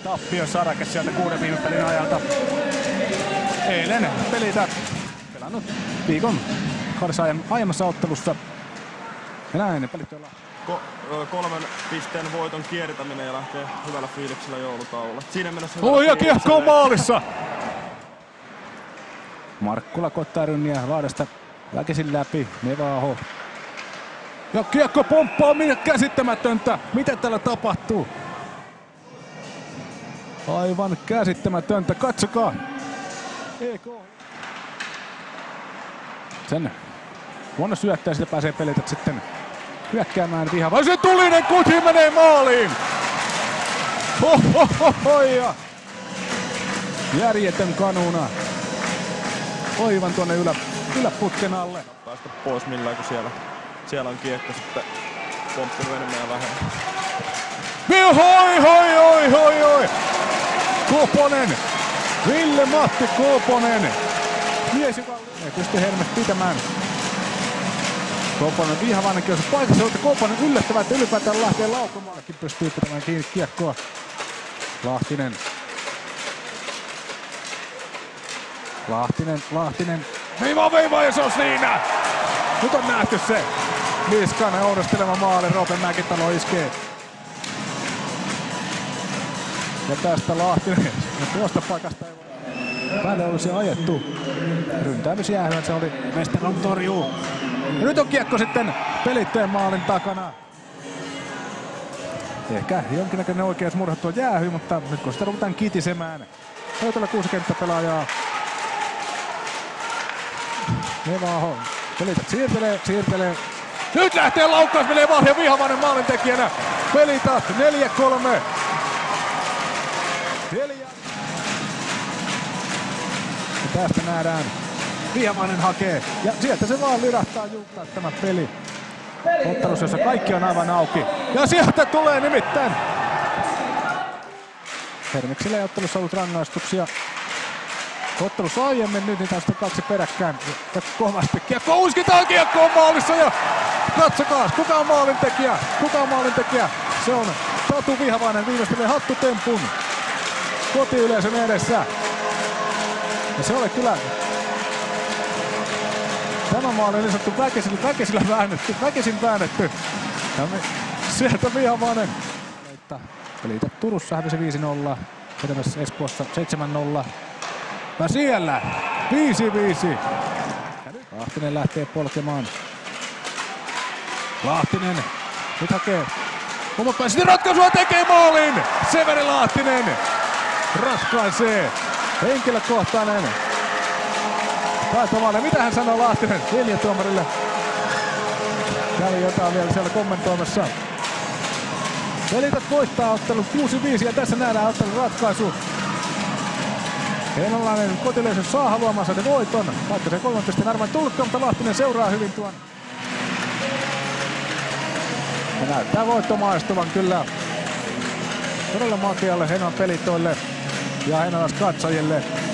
Tappio Sarake sieltä 6 viime pelin ajalta. Eilen pelitä pelannut viikon 2 aiemmassa ottelussa. Ja näin pelit on 3 pisteen voiton kiertäminen ja lähtee hyvällä fiiliksellä joulutauolle. Siinä mennessä ja kiekko on maalissa! Markkula koittaa rynniä laidasta väkisin läpi. Nevaho. Ja kiekko pomppaa, käsittämätöntä! Mitä täällä tapahtuu? Aivan käsittämätöntä, katsokaa! EK. Sen vuonna syöttää, sitä pääsee pelität sitten hyökkäämään vihaa. Vai se tulinen kuti menee maaliin! Hohohohoja! Järjetön kanuna. Oivan tuonne yläputken alle. Päästä pois millään, kun siellä on kiekko sitten pomppinut enemmän ja vähemmän. Hoi! Koponen! Ville-Matti Koponen! Mies, joka ei pysty Hermes pitämään. Koponen vihavainenkin on se paikassa, mutta Koponen yllättävää, että ylipäätään lähtee laukomaallakin pystyy pitämään kiinni kiekkoa. Lahtinen. Veivaa ja se on siinä! Nyt on nähty se. Niskanen oudostelema maali, Roope Mäkitalo iskee. Ja tästä Lahtinen. Ja tuosta paikasta ei voi. Päälle olisi ajettu. Ryntäämysjäähyä, se oli Westerholm torjuu. Ja nyt on kiekko sitten pelitteen maalin takana. Ehkä jonkinnäköinen oikeus murhattua jäähy, mutta nyt kun sitä ruvetaan kitisemään. Löytöllä 6 kenttäpelaajaa. Nevaho. Pelität siirtelee. Nyt lähtee laukkaus, menee vaan ja Vihavainen maalintekijänä. Pelitat 4-3. Ja tästä nähdään. Vihavainen hakee. Ja sieltä se vaan lirahtaa juuttaa tämä peli. Ottelussa, jossa kaikki on aivan auki. Ja sieltä tulee nimittäin. Hermeksillä ei ottelussa ollut rangaistuksia. Ottelussa aiemmin, nyt niitä on sitten 2 peräkkään. Ja kovasti kiekko uiskitaan, kiekko on maalissa ja katsokaa, kuka on maalintekijä? Se on Tatu Vihavainen, viimeistelee hattutempun kotiyleisön edessä. Ja se oli kyllä tämä maali niin sanottu väkisin väännetty. Ja sieltä Vihavainen. Pelitä Turussa hävisi 5-0. Edellisessä Espoossa 7-0. Ja siellä 5-5. Lahtinen lähtee polkemaan. Lahtinen nyt hakee omat päästä ratkaisua, tekee maalin! Severi Lahtinen ratkaisee. Henkilökohtainen taitomainen. Mitä hän sanoo Lahtinen linjatuomarille? Kävi jotain vielä siellä kommentoimassa. Pelitat voittaa ottelun 6-5 ja tässä nähdään ottelun ratkaisu. Heinolainen kotileisö saa haluamansa ne voiton. Vaikka se 3 pisteen arvoin tullutkaan, mutta Lahtinen seuraa hyvin tuon. Ja näyttää voitto maistuvan kyllä. Todella makealle Heinolan pelitoille ja Heinolan katsojille.